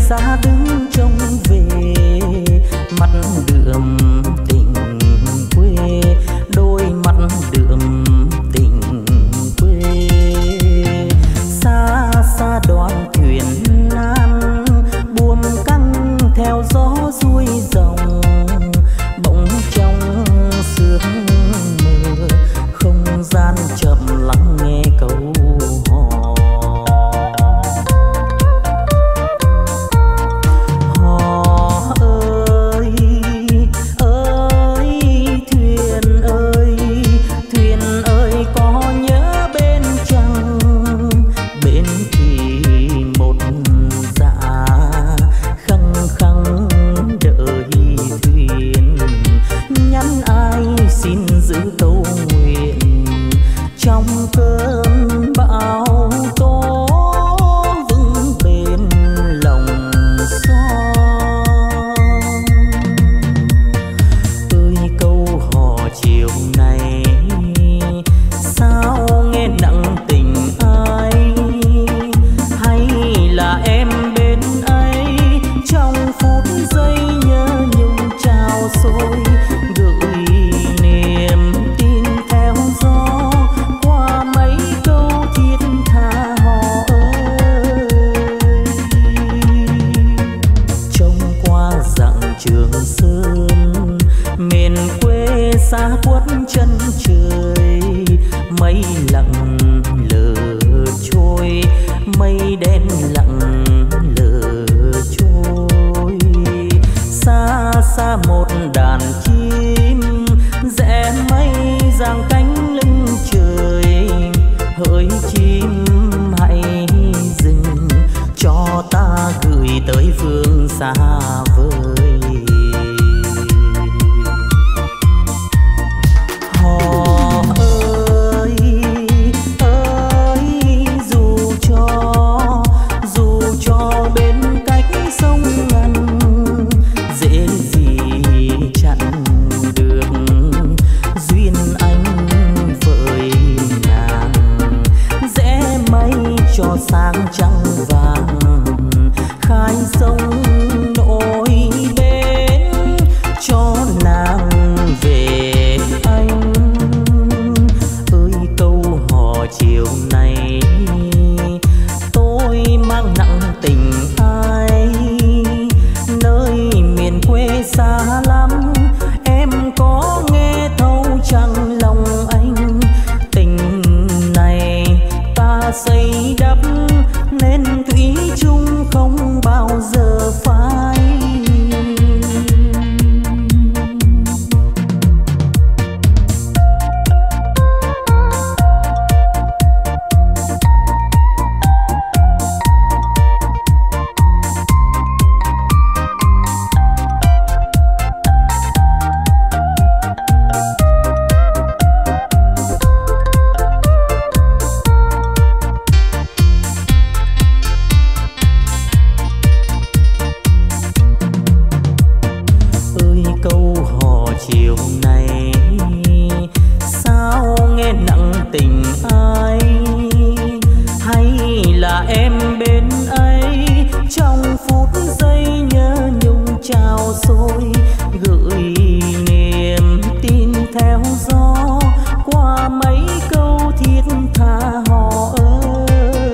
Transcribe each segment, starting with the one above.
xa đứng trông về, mắt đượm tình quê, đôi mắt đượm tình quê. Xa xa đoàn thuyền nan buồm căng theo gió xuôi dòng, bỗng trong sương mờ không gian chậm lắng nghe câu hò. Hò ơi ơi thuyền ơi có nhớ bên chăng, bên thì một dạ khăng khăng đợi thuyền, nhắn ai xin giữ câu nguyện trong cơn bão tố vững bên lòng son. Ơi câu hò chiều này sao nghe nặng tình ai, hay là em bên ấy trong phút giây nhớ nhung trao xôi, gửi niềm tin theo gió qua mấy câu thiết tha hò ơi. Trông qua dặn Trường Sơn miền quê xa khuất chân trời, mây lặng lờ trôi, mây đen lặng lờ trôi. Xa xa một đàn chim rẽ mây giang cánh lưng trời, hỡi chim hãy dừng cho ta gửi tới phương xa vời. Hò ơi dù cho bên cách sông ngăn, dễ gì chặn được duyên anh với nàng. Rẽ mây cho sáng trăng vàng, khai sông nổi bên cho nàng về anh. Ơi câu hò chiều này tôi mang nặng tình ai, nơi miền quê xa lắm em có nghe thấu chẳng lòng anh. Tình này ta xây đắp nên thủy chung không bao giờ phai. Câu hò chiều này sao nghe nặng tình ai, hay là em bên ấy trong phút giây nhớ nhung trao xôi, gửi niềm tin theo gió qua mấy câu thiết tha hò ơi.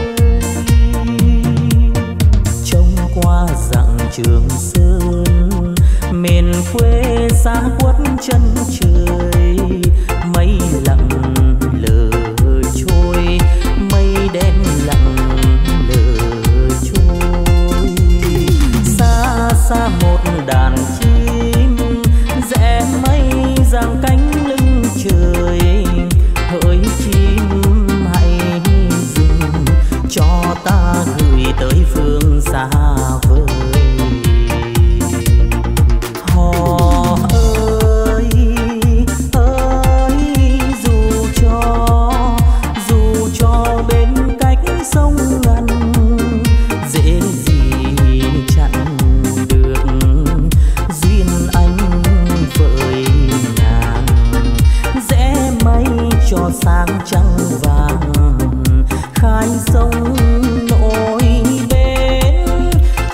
Trông qua dặn Trường Sơn miền quê xa khuất chân trời, mây lặng lờ trôi, mây đen lặng lờ trôi. Xa xa một đàn chim rẽ mây giang cánh lưng trời, hỡi chim hãy dừng cho ta gửi tới phương xa vời. Hò ơi dù cho bên cách sông ngăn, dễ gì chặn được duyên anh với nàng. Rẽ mây cho sáng trăng vàng, khai sông nổi bên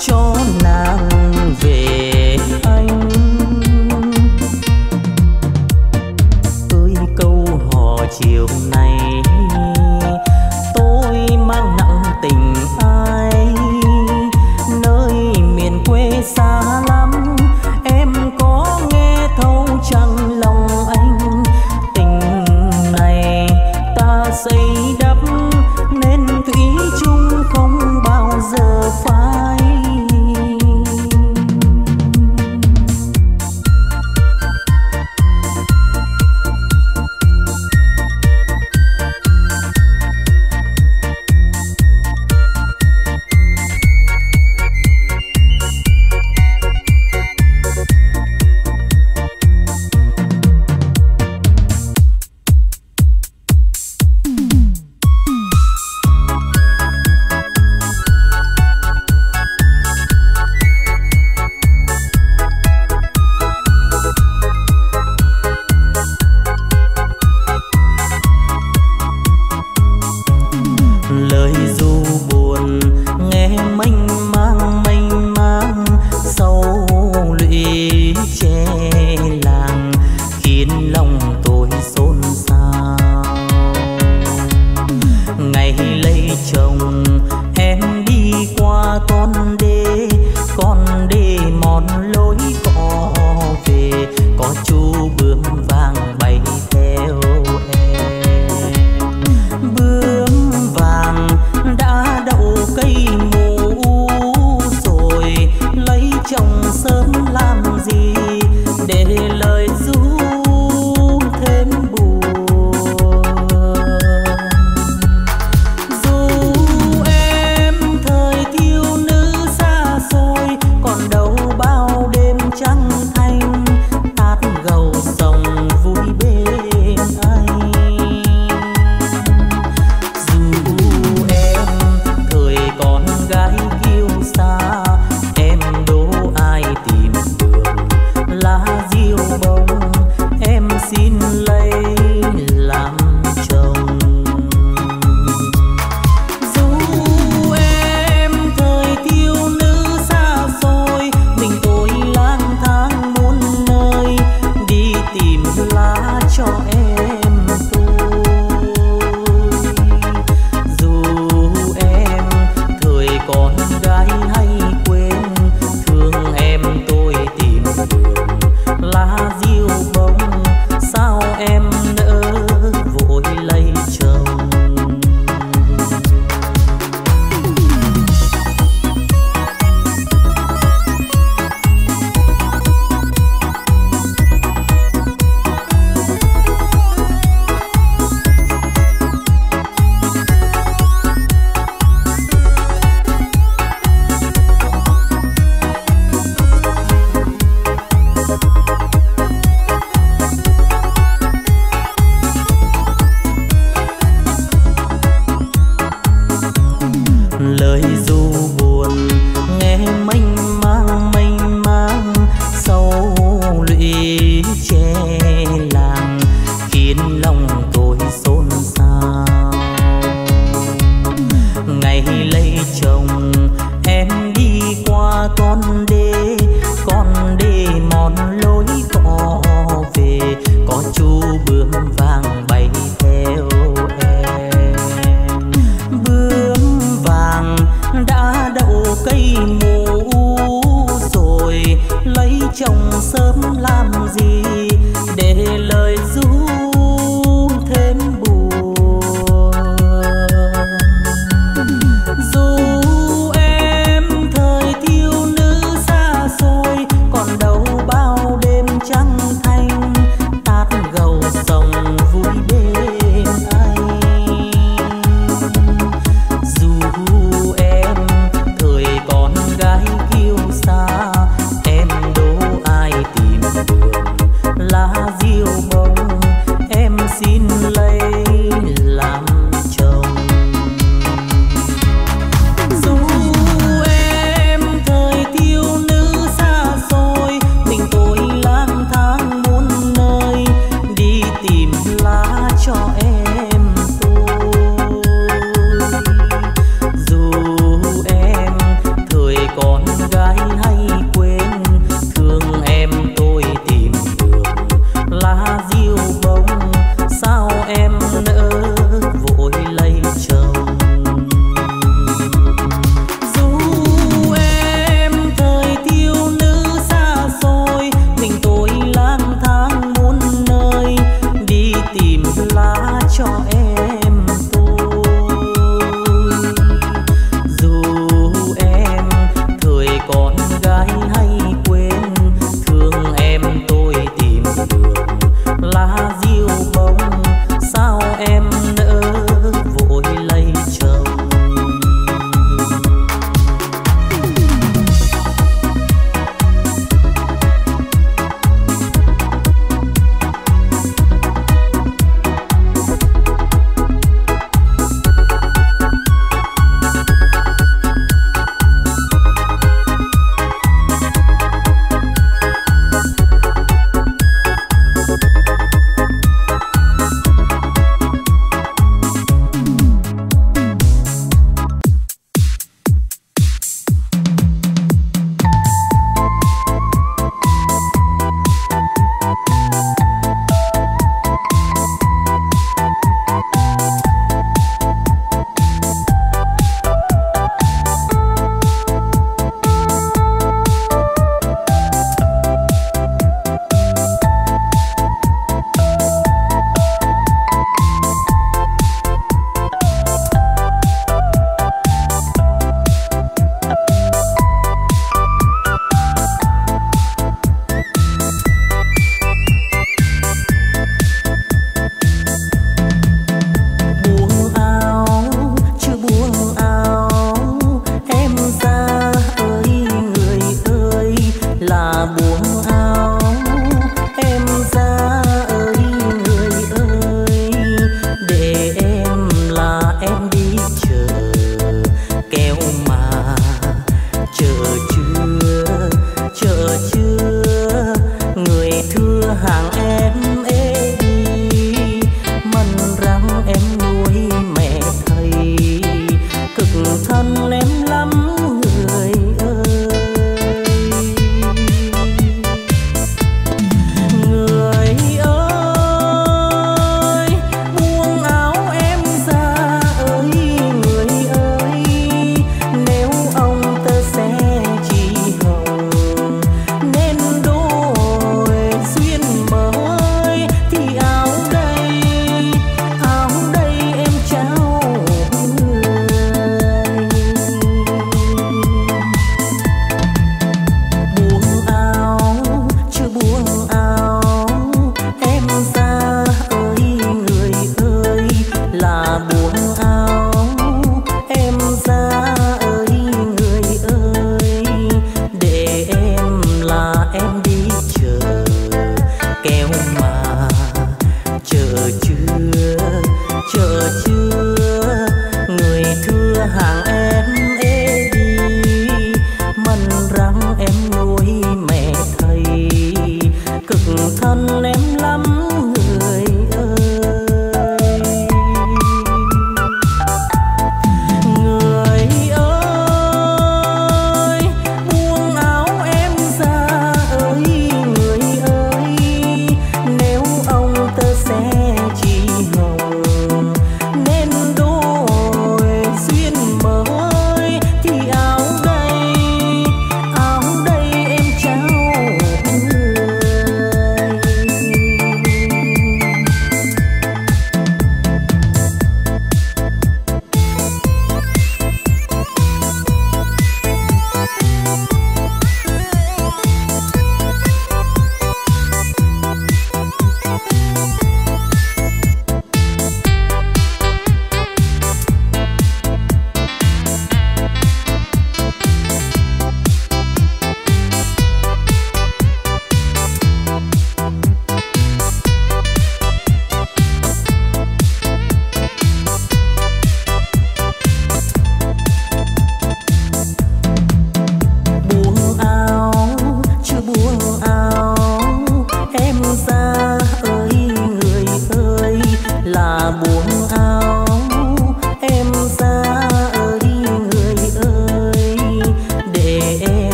ta đậu cây mù rồi lấy chồng sớm làm gì để lời ru thêm buồn. Dù em thời thiếu nữ xa xôi còn đâu bao đêm trăng thanh tát gầu sông vui bên anh. Dù em thời con gái kiêu xa em đố ai tìm đường lá diêu bông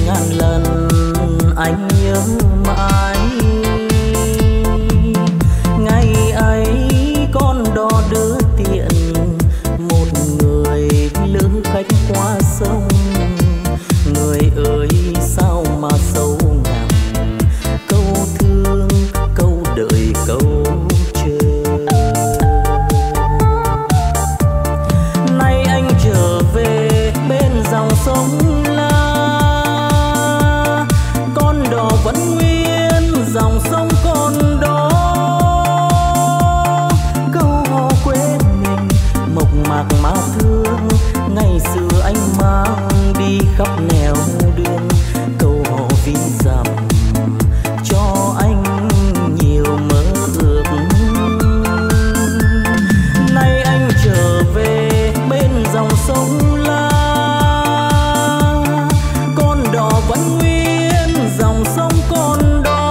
ngàn lần anh nhớ mãi. Ngày ấy con đò đưa tiện một người lữ khách qua sông. Người ơi sao mà sâu nặng, câu thương câu đợi câu chờ. Nay anh trở về bên dòng sông La, con đò vẫn nguyên dòng sông còn đó. Câu hò quê mình mộc mạc mà thương, ngày xưa anh mang đi khắp nẻo đường. Câu hò ví dặm cho anh nhiều mơ ước. Nay anh trở về bên dòng sông La, con đò vẫn nguyên dòng sông còn đó.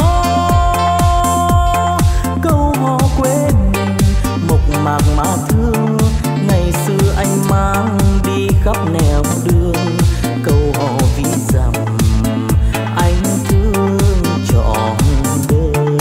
Câu hò quê mình mộc mạc mà thương, ngày xưa anh mang đi khắp nẻo đường. Câu hò ví dặm anh thương trọn đời.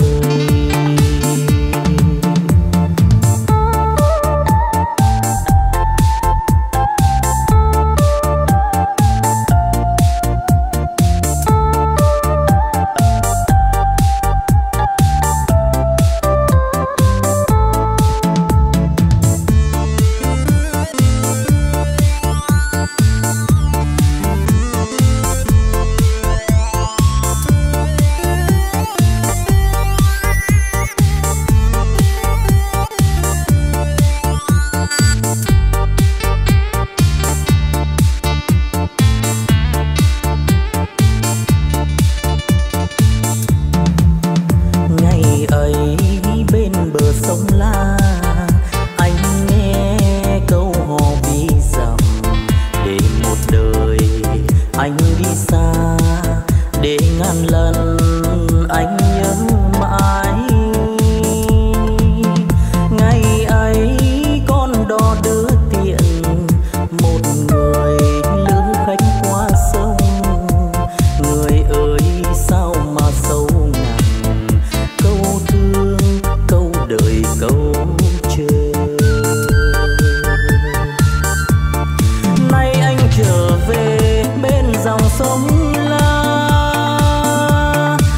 Ngày ấy bên bờ sông La, anh nghe câu hò ví dặm. Để một đời anh đi xa, để ngàn lần anh nhớ mãi. Ngày ấy con đò đưa tiện một người lữ khách qua sông. Người ơi sao mà sâu nặng, câu thương câu đợi câu chờ. Nay anh trở về bên dòng sông La,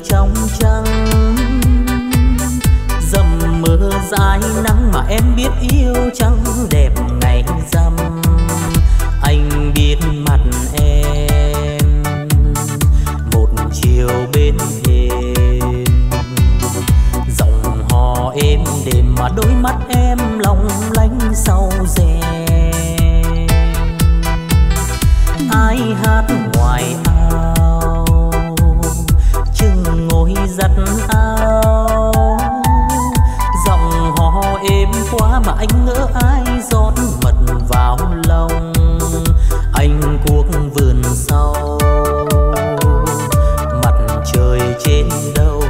trong trăng, dầm mưa dài nắng mà em biết yêu trắng đẹp ngày rằm. Anh biết mặt em một chiều bên thềm, giọng hò êm đềm mà đôi mắt em long lanh sau rèm. Ai hát ngoài ao chừng ngồi giặt áo, giọng hò êm quá mà anh ngỡ ai rót mật vào lòng. Anh cuốc vườn sau mặt trời trên đâu,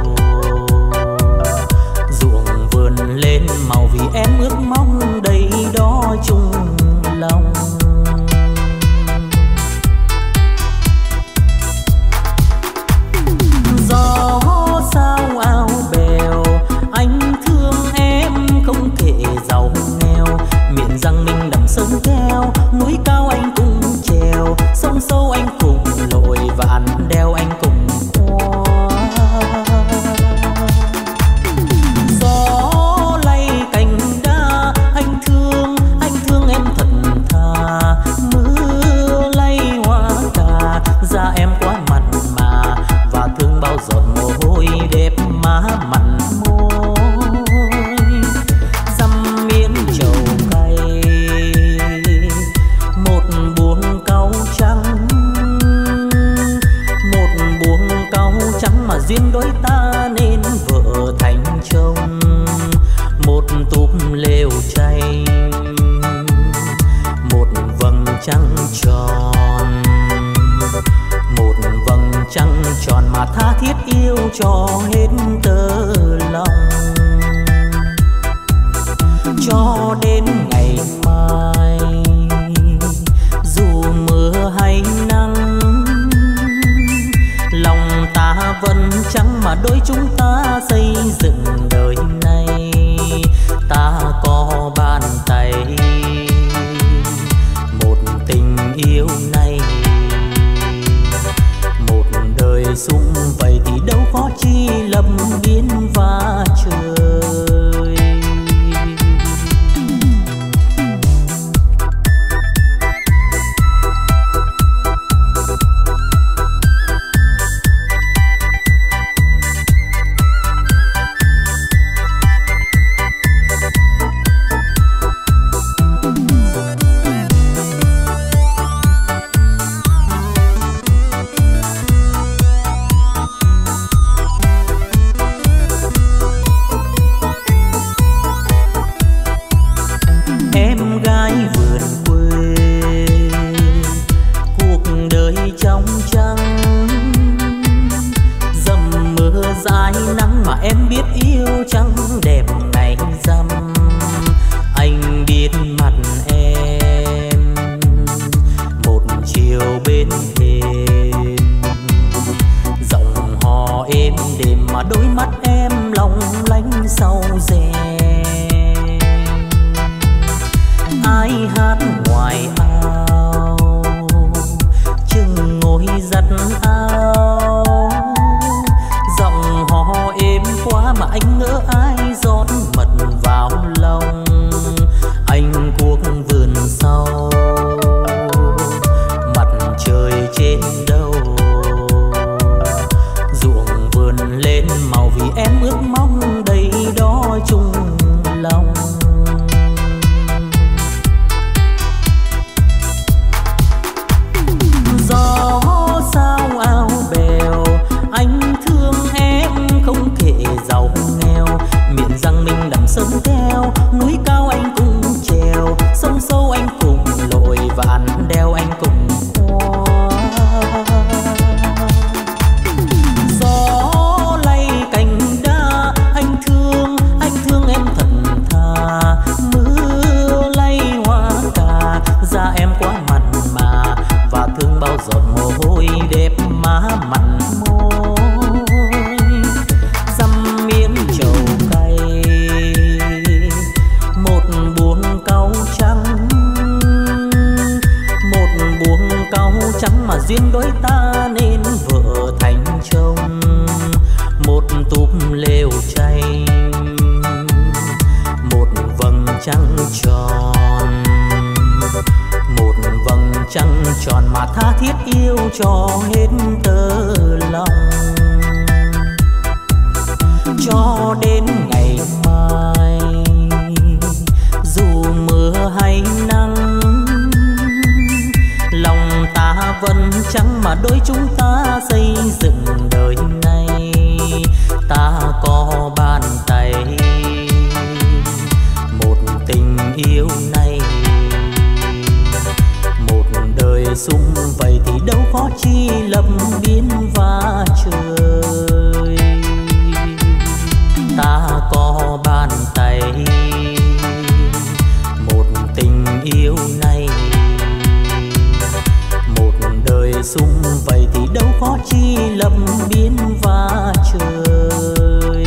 ruộng vườn lên màu vì em ước mong đầy đó chung lòng. Gió sao áo bèo, anh thương em không kể giàu nghèo, miệng răng mình đầm sông theo, núi cao anh cùng trèo, sông sâu anh cùng lội, vạn đeo anh cùng qua. Gió lay cành đa, anh thương em thật thà, mưa lay hoa cà, da em quá mặn mà và thương bao giọt mồ hôi đẹp má mặn môi. Dăm miếng trầu cay, một buồng cau trắng, một buồng cau trắng mà duyên đôi ta nên vợ thành chồng. Một túp lều chay, một vầng trăng tròn, một vầng trăng tròn mà tha thiết yêu cho hết tơ lòng. Cho đến ngày mai dù mưa hay nắng, lòng ta vẫn trắng mà đôi chúng ta xây dựng đời này. Ta có bàn tay một tình yêu này, một đời sum vầy thì đâu có chi lầm biên và trời. Em gái vườn quê, cuộc đời trong trăng, dầm mưa dài nắng mà em biết yêu trắng đẹp ngày rằm. Anh biết mặt em một chiều bên thềm, giọng hò êm đềm mà đôi mắt em long lanh sau rèm. Ai hát ngoài ao chừng ngồi giặt áo, giọng hò êm quá mà anh ngỡ ai rót mật vào lòng. Anh cuốc vườn sau mặt trời trên đâu, ruộng vườn lên màu vì em ước mong đầy đó chung lòng. Gió sao áo bèo, anh thương em không kể giàu nghèo, miệng răng mình đầm sông theo, núi cao anh cùng trèo, sông sâu anh cùng lội, vạn đeo anh cùng qua. Gió lay cành đa, anh thương em thật thà, thiết yêu cho hết tơ lòng, cho đến ngày mai dù mưa hay nắng, lòng ta vẫn chẳng mà đôi chúng ta xây dựng đời này. Ta có bàn tay một tình yêu này, một đời sum vầy thì đâu có chi lập biên và trời. Ta có bàn tay một tình yêu này, một đời sum vầy thì đâu có chi lập biên và trời.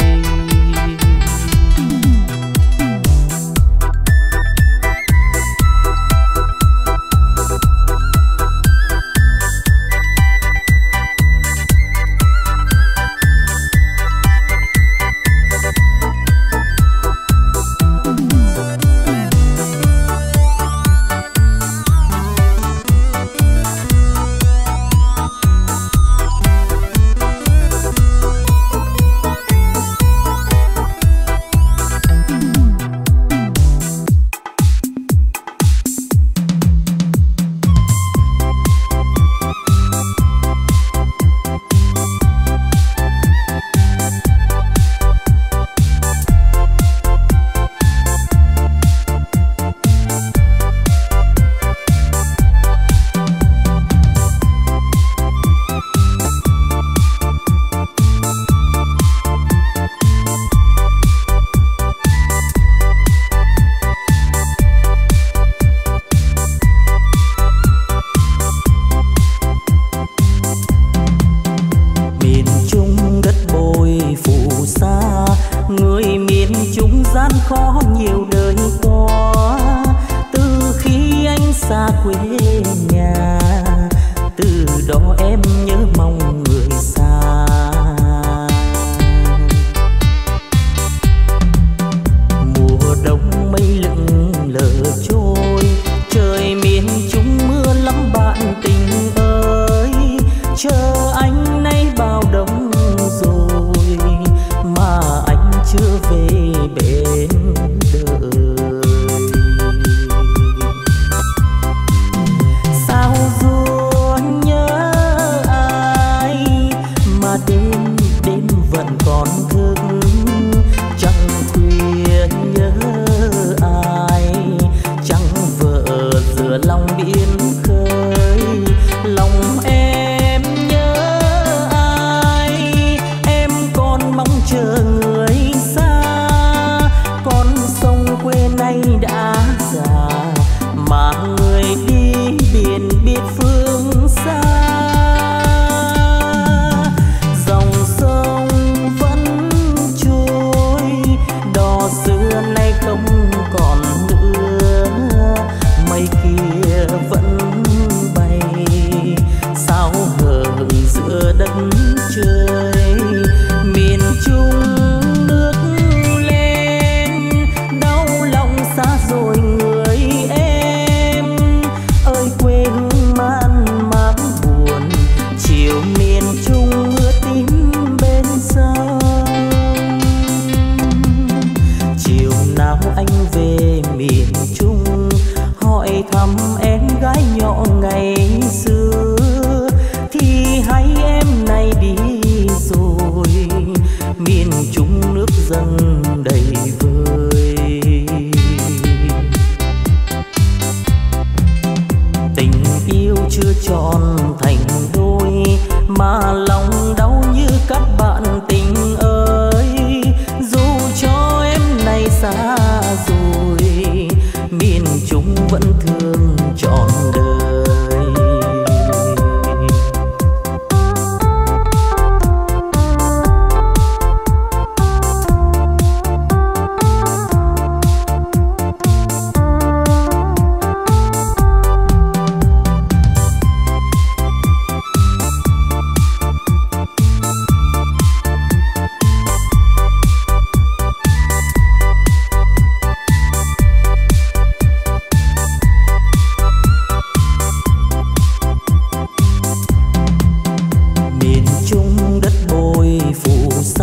Dòng sông vẫn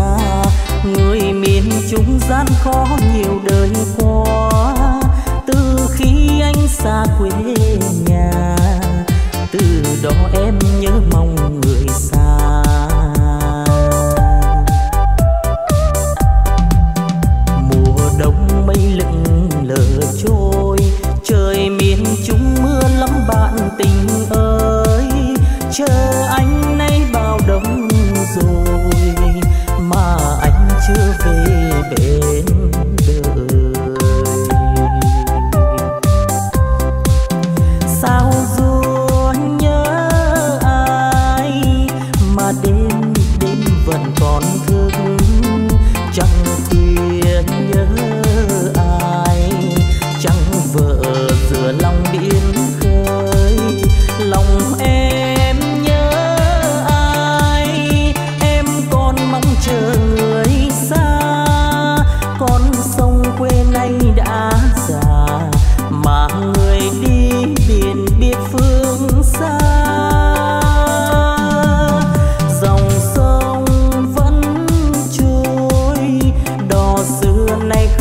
xa, người miền Trung gian khó nhiều đời qua. Từ khi anh xa quê nhà, từ đó em nhớ mong người xa. Mùa đông mây lững lờ trôi, trời miền Trung mưa lắm bạn tình ơi. Chờ anh nay bao đông rồi mà anh chưa về bên đời. Sao rồi nhớ ai mà đêm đêm vẫn còn thức, chẳng khuya nhớ ai, chẳng vợ giữa lòng biển khơi. Lòng em nhớ ai, em còn mong chờ người xa. Con sông quê nay đã già, mà người đi biển biết phương xa. Dòng sông vẫn trôi, đò xưa nay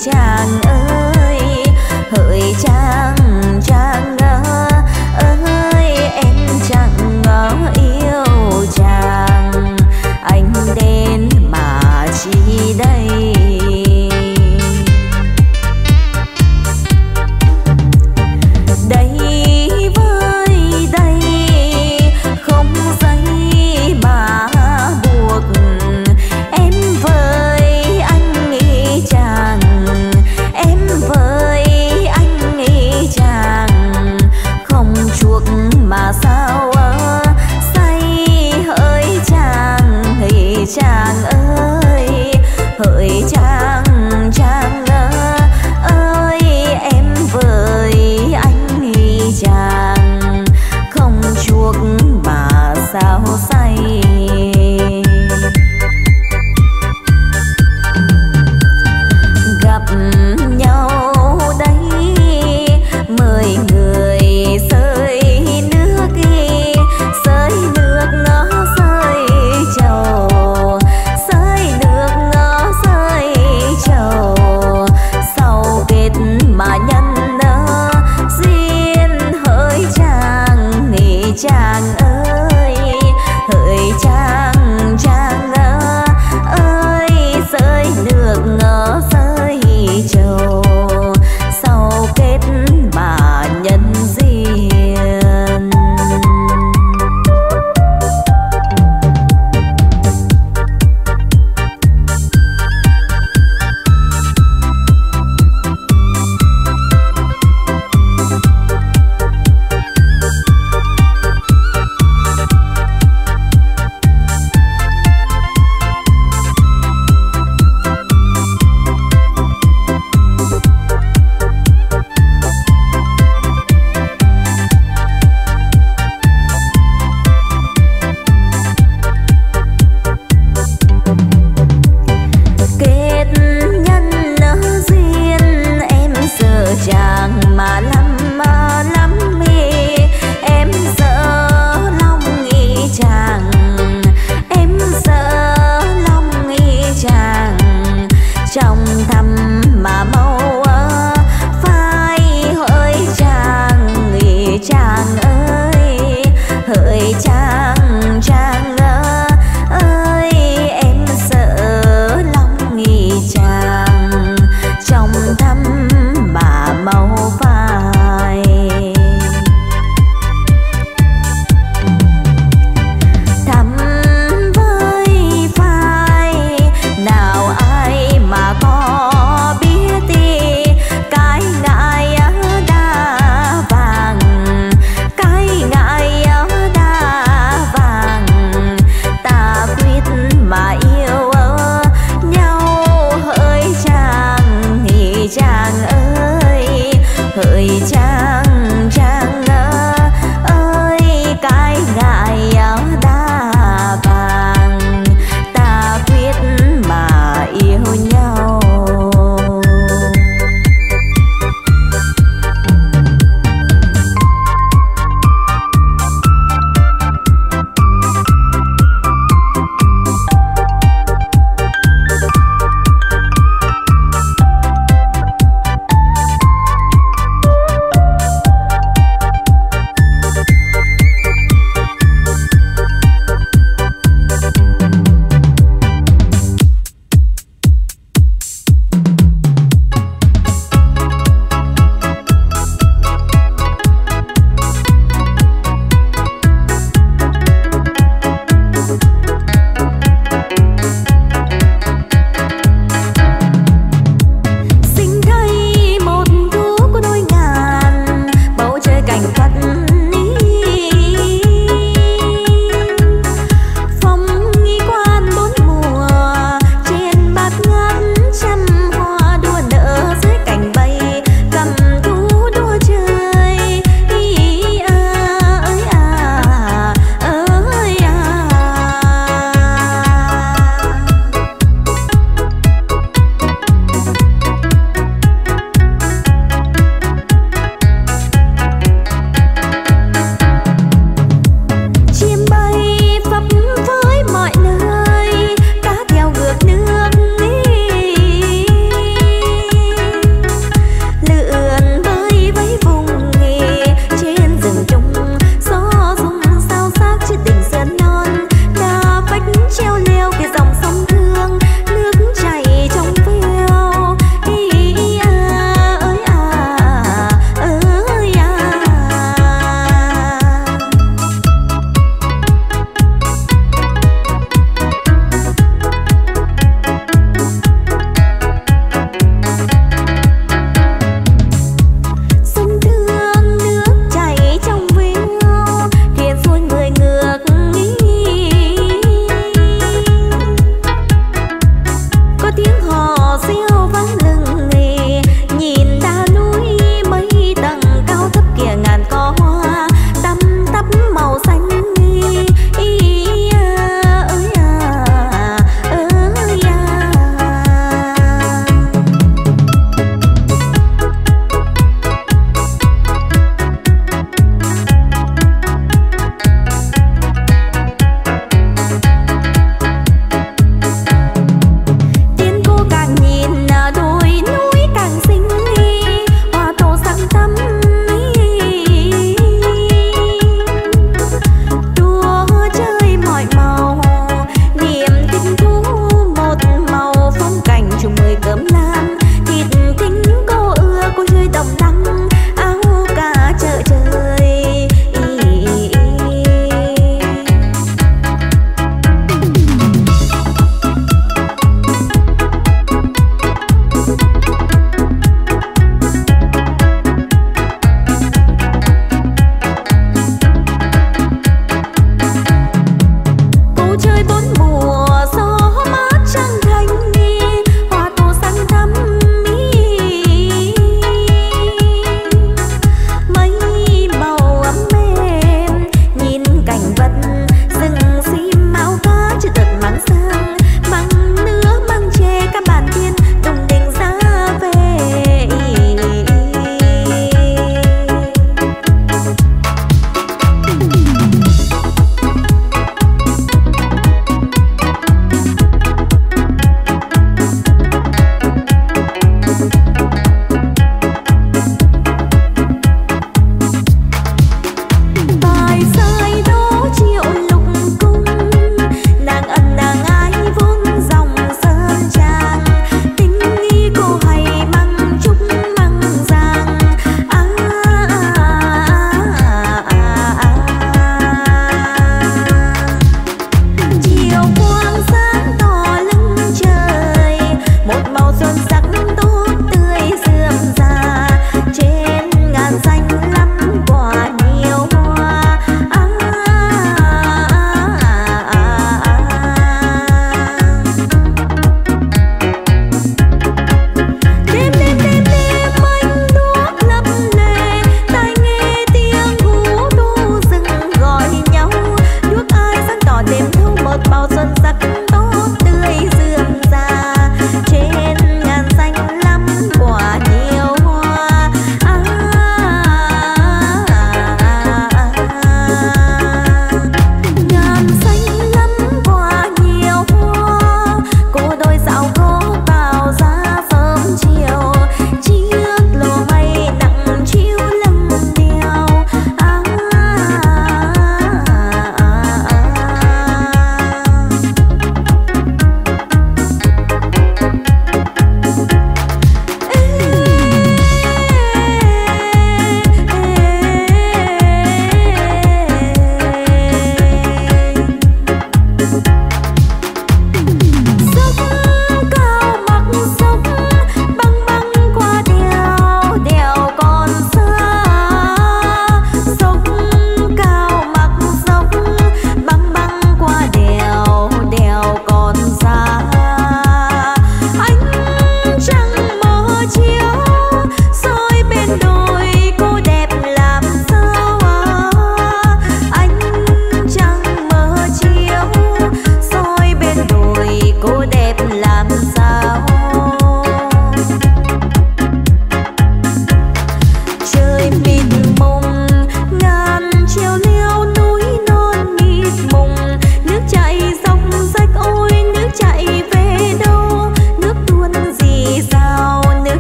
chàng ơi, hỡi chàng chàng ơi, em chẳng ngờ yêu chàng, anh đến mà chi đây. Chàng ơi, hỡi chàng chàng ơi, em với anh chàng không chuốc mà sao say. Gặp nhau đây mời người sơi nước nó rơi trầu. Mà nhân duyên hỡi chàng chàng ơi, hỡi chàng chàng ơi, rơi nước ngỡ rơi trầu, sau kết mà nhân duyên. Nào ai mà có biết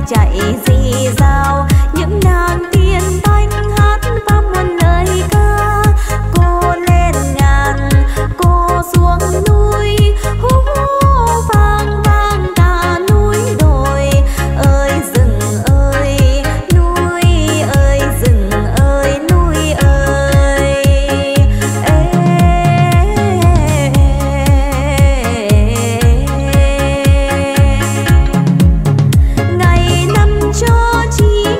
chạy rì rào, những nàng tiên thanh hát qua muôn lời ca. Cô lên ngàn, cô xuống núi, hú hú vang vang cả núi đồi. Ơi rừng ơi, núi ơi, rừng ơi, núi ơi. Ngày năm cho chi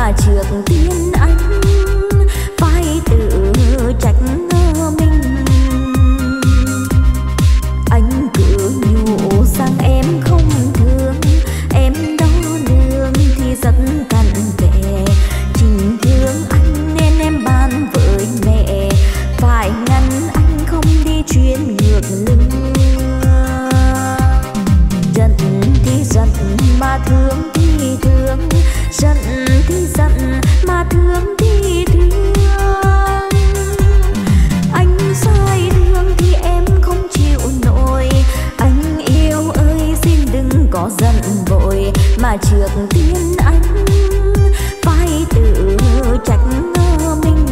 mà trước tiên anh phải tự trách mình. Anh cứ nhủ rằng em không thương, em đo lường thì rất cặn kẽ. Chính thương anh nên em bàn với mẹ, phải ngăn anh không đi chuyến ngược lưng. Giận thì giận mà thương thì thương, giận thì giận mà thương thì thương. Anh sai thương thì em không chịu nổi, anh yêu ơi xin đừng có giận vội, mà trước tiên anh phải tự trách mình.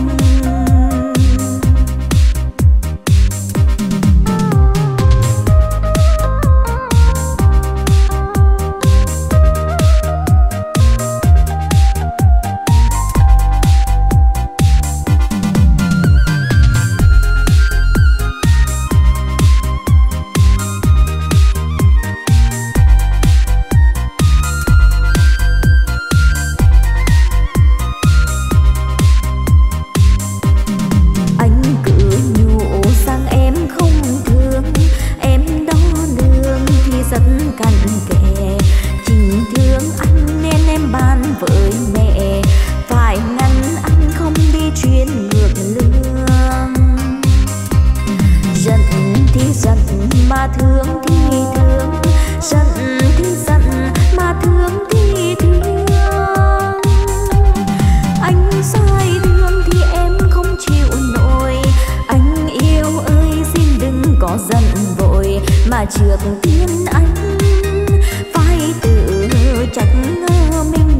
Trước tiên anh phải tự trách mình.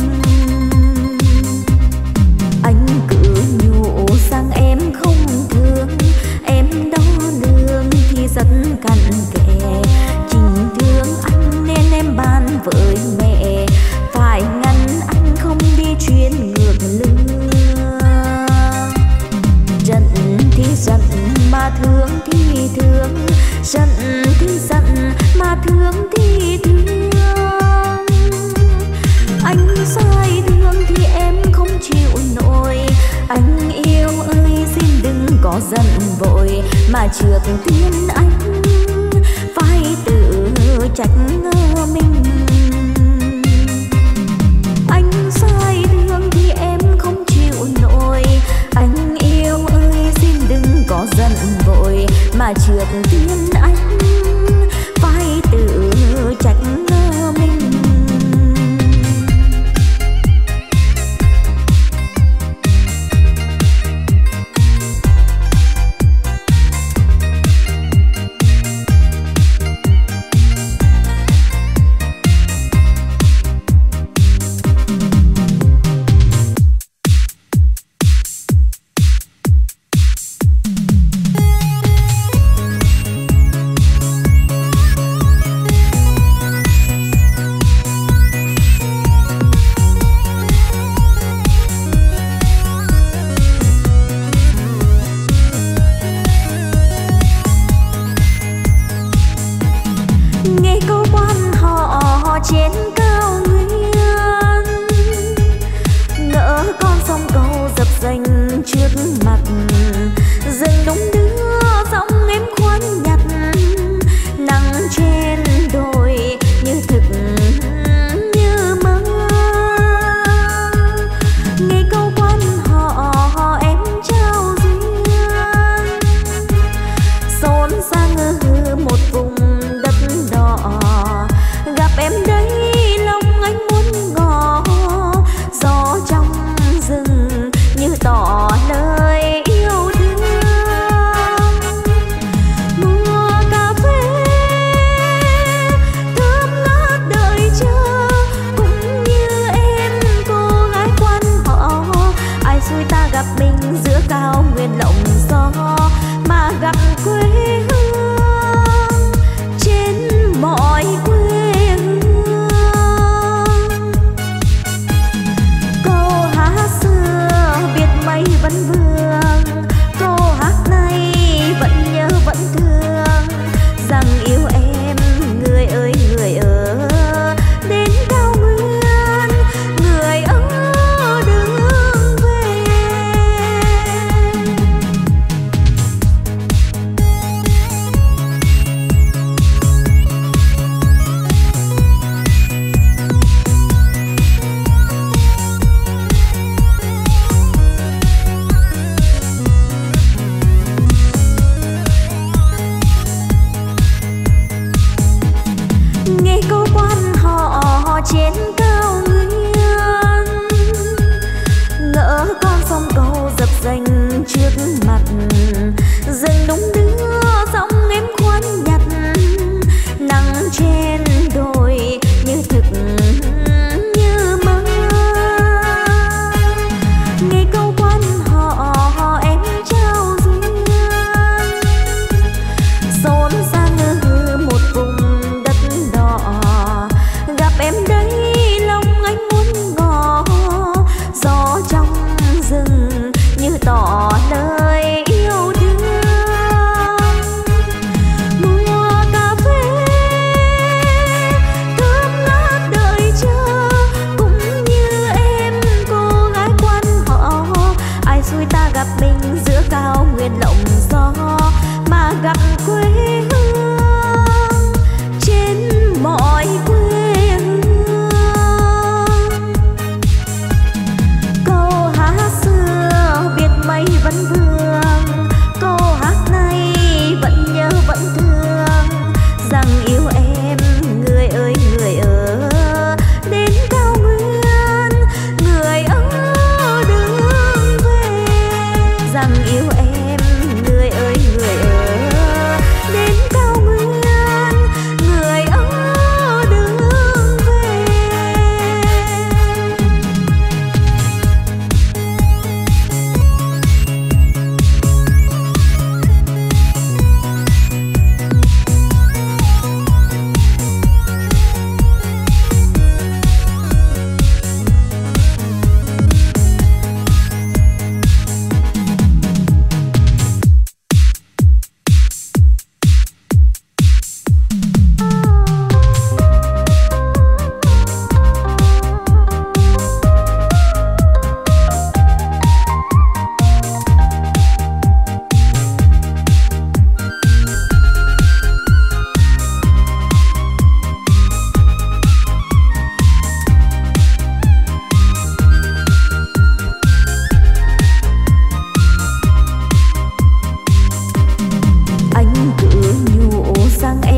Anh cứ nhủ rằng em không thương, em đo lường thì rất cặn kẽ. Chính thương anh nên em bàn với mẹ, phải ngăn anh không đi chuyến ngược lưng. Giận thì giận mà thương thì thương, giận thì giận mà thương thì thương. Anh sai thương thì em không chịu nổi, anh yêu ơi xin đừng có giận vội, mà trước tiên anh phải tự trách mình. Anh sai thương thì em không chịu nổi, anh yêu ơi xin đừng có giận vội, mà trước tiên anh phải tự trách mình. Trên cao nguyên ngỡ con sông cầu dập dềnh trước mặt, rừng đung đưa giọng em khoan nhặt. Nắng trên đồi như thực như mơ, nghe câu quan họ em trao duyên. Xôn sang một vùng đất đỏ, gặp em đây lòng anh muốn ngỏ. Gió trong rừng như tỏ lời yêu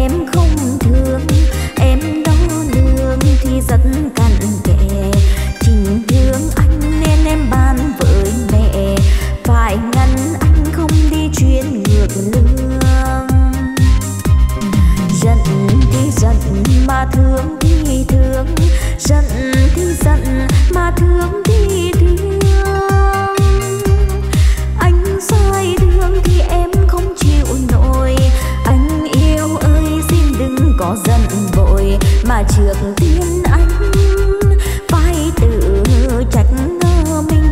em không thương, em đo lường thì rất cặn kẽ. Chính thương anh nên em ban với mẹ, phải ngăn anh không đi chuyến ngược lương. Giận thì giận mà thương thì thương, giận thì giận mà thương thì thương. Anh sai đường thì em không chịu nổi, anh yêu ơi xin đừng có giận vội, mà trước tiên anh phải tự trách mình.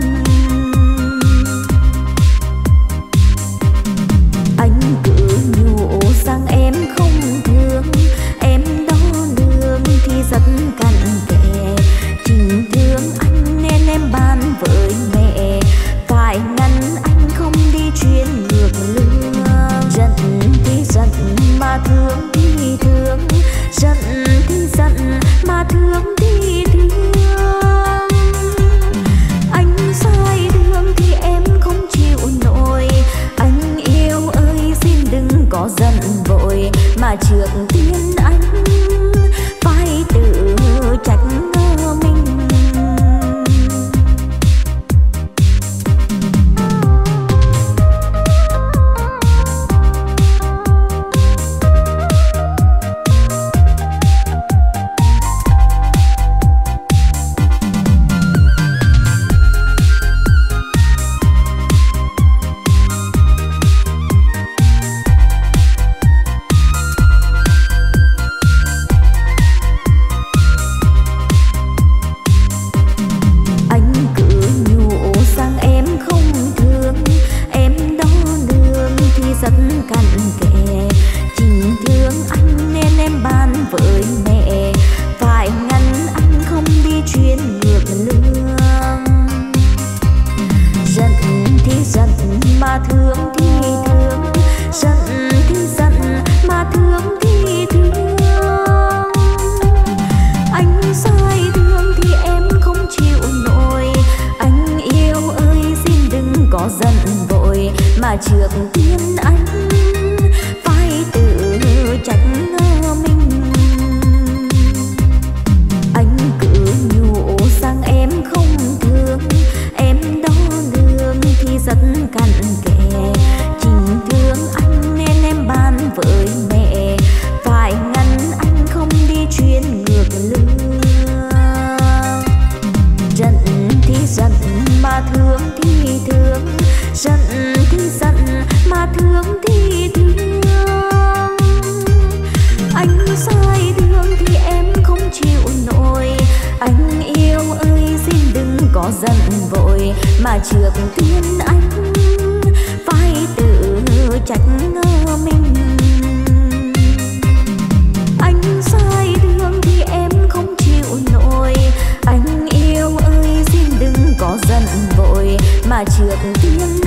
Anh cứ nhủ rằng em không thương, em đo lường thì rất cặn kẽ. Chính thương anh nên em ban với mẹ, phải ngăn anh không đi chuyến ngược lương. Giận thì giận mà thương thì thương, giận thì giận mà thương thì thương. Anh sai đường thì em không chịu nổi, anh yêu ơi xin đừng có giận vội, mà trước tiên anh phải tự trách mình. Trước tiên anh phải tự trách mình. Anh cứ nhủ rằng em không thương, em đo lường thì rất cặn kẽ. Chính thương anh nên em ban với mẹ, phải ngăn anh không đi chuyến ngược lương. Giận thì giận mà thương thì thương, giận thì giận mà thương thì thương. Anh sai đường thì em không chịu nổi, anh yêu ơi xin đừng có giận vội, mà trước tiên anh phải tự trách mình. Anh sai đường thì em không chịu nổi, anh yêu ơi xin đừng có giận vội, mà trước tiên